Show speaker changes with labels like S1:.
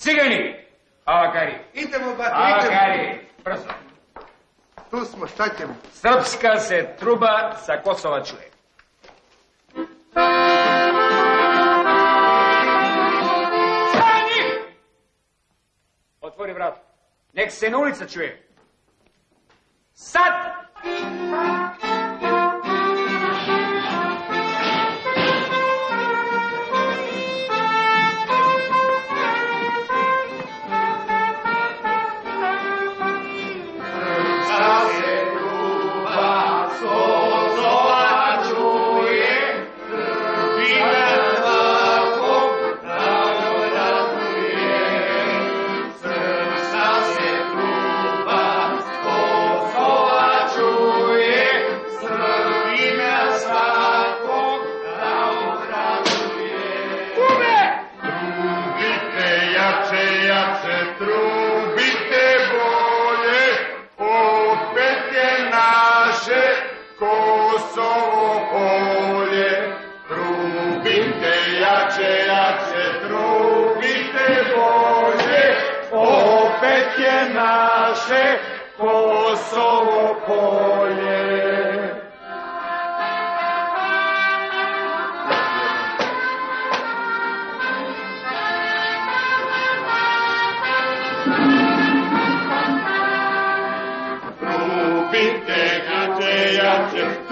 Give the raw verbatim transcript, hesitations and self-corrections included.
S1: Cigani! Avakari.
S2: Idemo, bate, idemo.
S1: Avakari, brzo.
S2: Tu smo, šta ćemo?
S1: Srpska se truba sa Kosova čuje. Stani! Otvori vrat. Nek se na ulica čuje. Sad!
S3: Naše Kosovo polje. Trubite jače, jače,